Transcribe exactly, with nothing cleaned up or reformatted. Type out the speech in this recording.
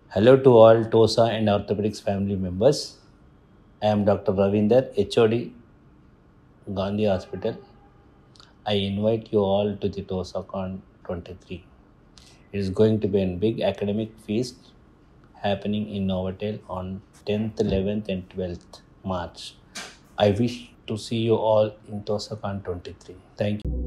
Hello to all TOSA and Orthopedics family members. I am Doctor Ravinder, H O D, Gandhi Hospital. I invite you all to the TOSACon twenty-three. It is going to be a big academic feast happening in Novotel on tenth, eleventh and twelfth March. I wish to see you all in TOSACon twenty-three. Thank you.